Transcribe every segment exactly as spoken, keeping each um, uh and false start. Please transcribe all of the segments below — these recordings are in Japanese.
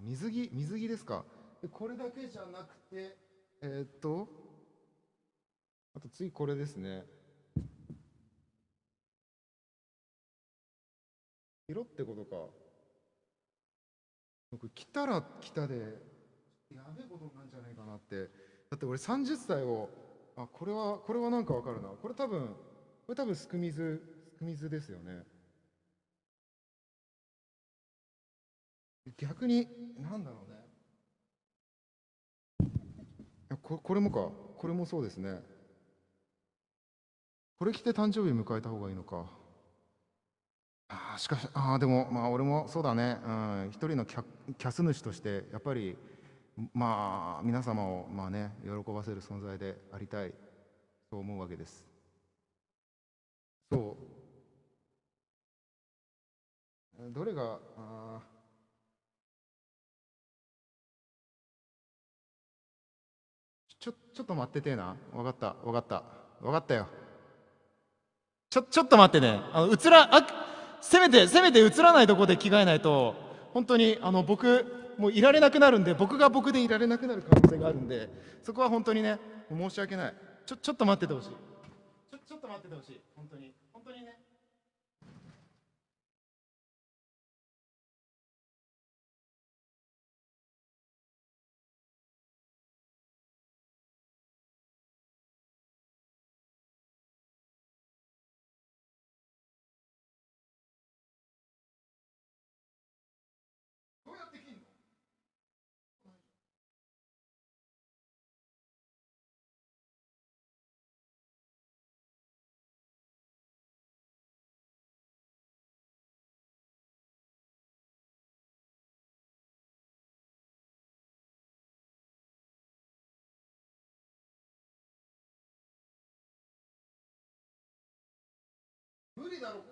水着、水着ですか。でこれだけじゃなくて、えーっと、あと次これですね。色ってことか。僕、来たら来たで、やべえことなんじゃないかなって。だって俺さんじゅっさいを、あ、これは、これはなんかわかるな。これ多分、これ多分すく水、すく水ですよね。逆に、なんだろうね。いやこ、これもか。これもそうですね。これ着て誕生日迎えた方がいいのか。ああ、しかし、ああ、でも、まあ、俺もそうだね。うん、一人のキャ、キャス主として、やっぱり、まあ、皆様を、まあね、喜ばせる存在でありたい、そう思うわけです。そう。どれが、あちょ、ちょっと待っててえな。わかった、わかった。わかったよ。ちょ、ちょっと待ってね。あの、映ら、あ、せめて、せめて映らないとこで着替えないと、本当に、あの、僕、もういられなくなるんで、僕が僕でいられなくなる可能性があるんで、そこは本当にね、申し訳ない。ちょ、ちょっと待っててほしい。ちょ、ちょっと待っててほしい。本当に。本当にね。どうやって着んの？無理だろ。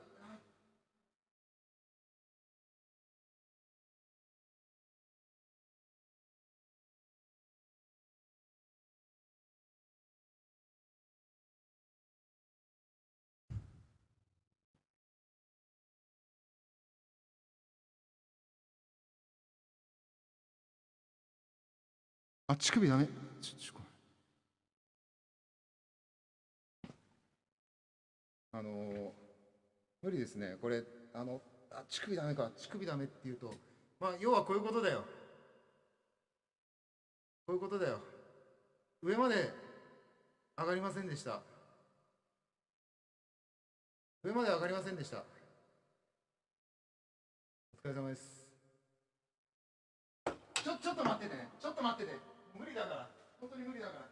あ、乳首ダメ。ちょ、ちょ、あのー無理ですね。これ、あの、あ、乳首ダメか。乳首ダメって言うと、まあ、要はこういうことだよ。こういうことだよ。上まで上がりませんでした。上まで上がりませんでした。お疲れ様です。ちょ、ちょっと待っててね。ちょっと待ってて。無理だから。本当に無理だから。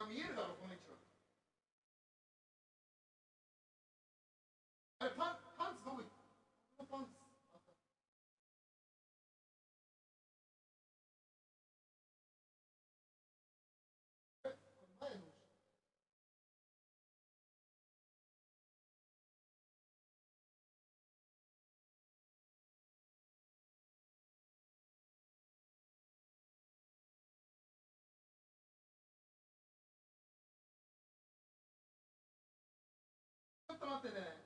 見えるだろ、この位置は。あれ、パン、パンツどこ行った？パンツ。前の。ちょっと待ってね。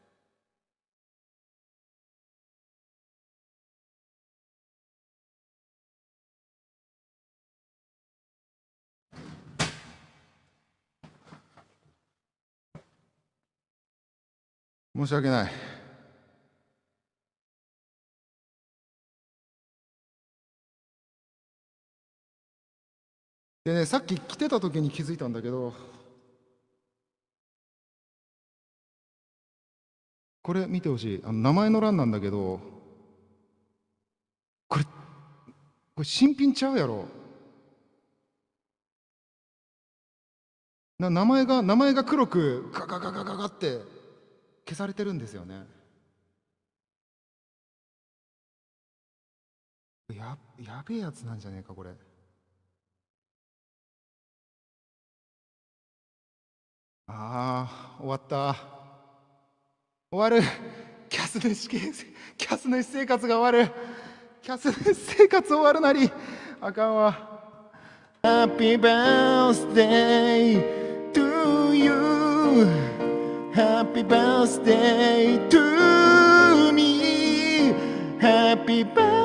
申し訳ない。でね、さっき来てた時に気づいたんだけど、これ見てほしい。あの名前の欄なんだけど、これ、これ新品ちゃうやろ。な、名前が、名前が黒くガガガガガガって消されてるんですよね。や、やべえやつなんじゃねえか、これ。ああ、終わった。終わる。キャス主系、キャス主生活が終わる。キャス主生活終わるなり。あかんわ。Happy birthday to you. Happy birthday to me. Happy birthday.